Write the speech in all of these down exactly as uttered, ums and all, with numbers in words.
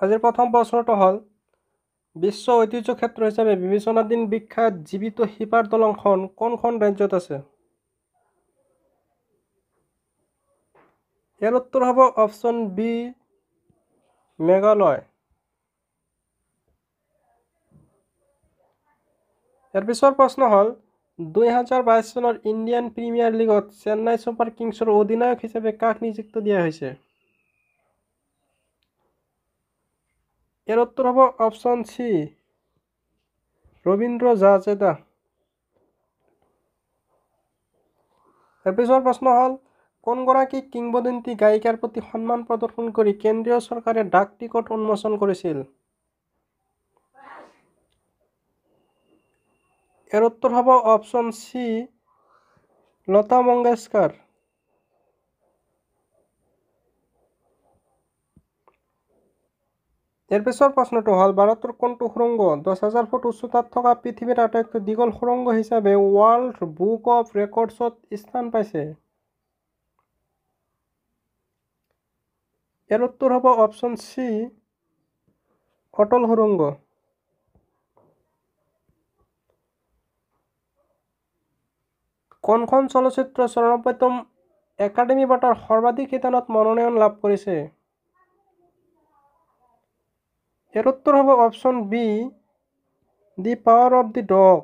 আজিৰ প্ৰথম প্ৰশ্নটো হ'ল বিশ্ব ঐতিহ্য ক্ষেত্ৰ হিচাপে বিবেচনাধীন বিখ্যাত জীৱিত শিপাৰ দলংখন কোনখন ৰাজ্যত আছে? ইয়াৰ উত্তৰ হ'ব অপশ্যন বি মেঘালয়। ইয়াৰ পিছৰ প্ৰশ্ন হ'ল দুই হাজাৰ বাইছ চনৰ ইণ্ডিয়ান প্ৰিমিয়াৰ লীগত চেন্নাই ছুপাৰ কিংছৰ অধিনায়ক হিচাপে কাক নিযুক্তি দিয়া হৈছে? ইয়াৰ উত্তৰ হ'ব অপশ্যন চি ৰবীন্দ্ৰ জাদেজা। ইয়াৰ পিছৰ প্ৰশ্ন হ'ল কোনগৰাকী কিংবদন্তি গায়িকাৰ প্ৰতি সন্মান প্ৰদৰ্শন কৰি কেন্দ্ৰীয় চৰকাৰে ডাক টিকট উন্মোচন কৰিছিল? ইয়াৰ উত্তৰ হ'ব অপশ্যন চি লতা মংগেশকাৰ। ইয়াৰ পিছৰ প্ৰশ্নটো হ'ল ভাৰতৰ কোনটো সুৰংগ দহ হাজাৰ ফুট উচ্চতাত থকা পৃথিৱীৰ আটাইতকৈ দীঘল সুৰংগ হিচাপে ৱৰ্ল্ড বুক অফ ৰেকৰ্ডছত স্থান পাইছে? ইয়াৰ উত্তৰ হ'ব অপশ্যন চি অটল সুৰংগ। কোনখন চলচ্চিত্ৰ চৌৰান্নব্বৈতম একাডেমী বঁটাৰ সৰ্বাধিক শিতানত মনোনয়ন লাভ কৰিছে? ইয়াৰ উত্তৰ হ'ব option B the power of the dog.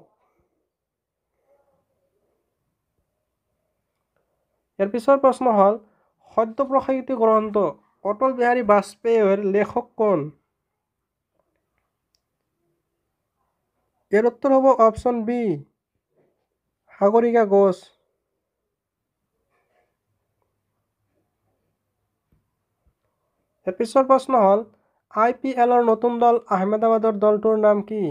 ইয়াৰ পিছৰ প্ৰশ্ন হ'ল সদ্য প্ৰকাশিত গ্ৰন্থ অটল বিহাৰী বাজপেয়ীৰ লেখক কোন? ইয়াৰ উত্তৰ হ'ব অপশ্যন বি সাগৰিকা ঘোষ। ইয়াৰ পিছৰ প্ৰশ্ন হ'ল আই পি এলৰ নতুন দল আহমেদাবাদৰ দলটোৰ নাম কি?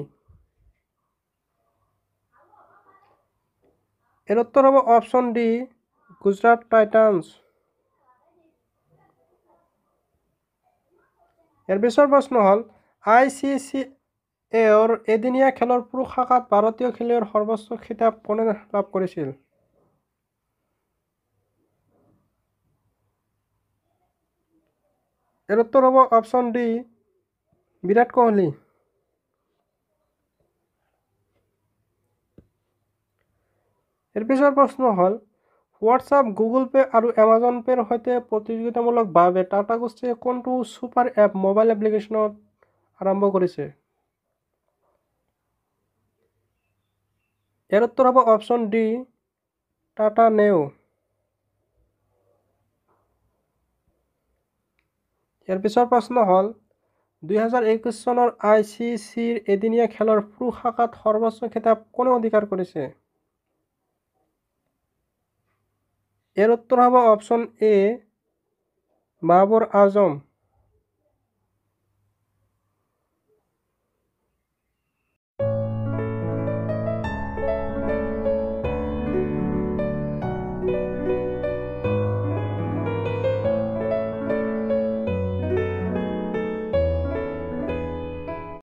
ইয়াৰ উত্তৰ হ'ব অপশ্যন ডি গুজৰাট টাইটান্স। ইয়াৰ পিছৰ প্ৰশ্ন হ'ল আই চি চি এৰ এদিনীয়া খেলৰ পুৰুষ শাখাত ভাৰতীয় খেলুৱৈৰ সৰ্বোচ্চ খিতাপ কোনে লাভ কৰিছিল? ইয়াৰ উত্তৰ হ'ব অপশ্যন ডি বিৰাট কোহলি। ইয়াৰ পিছৰ প্ৰশ্ন হ'ল হোৱাটছআপ গুগল পে আৰু এমাজন পেৰ সৈতে প্ৰতিযোগিতামূলকভাৱে টাটা গোষ্ঠীয়ে কোনটো ছুপাৰ এপ মোবাইল এপ্লিকেশ্যনত আৰম্ভ কৰিছে? ইয়াৰ উত্তৰ হ'ব অপশ্যন ডি টাটা নেও। ইয়াৰ পিছৰ প্ৰশ্ন হ'ল দুই হাজাৰ একৈছ চনৰ আই চি চিৰ এদিনীয়া খেলৰ পুৰুষ শাখাত সৰ্বোচ্চ খিতাপ কোনে অধিকাৰ কৰিছে? ইয়াৰ উত্তৰ হ'ব অপশ্যন এ বাবৰ আজম।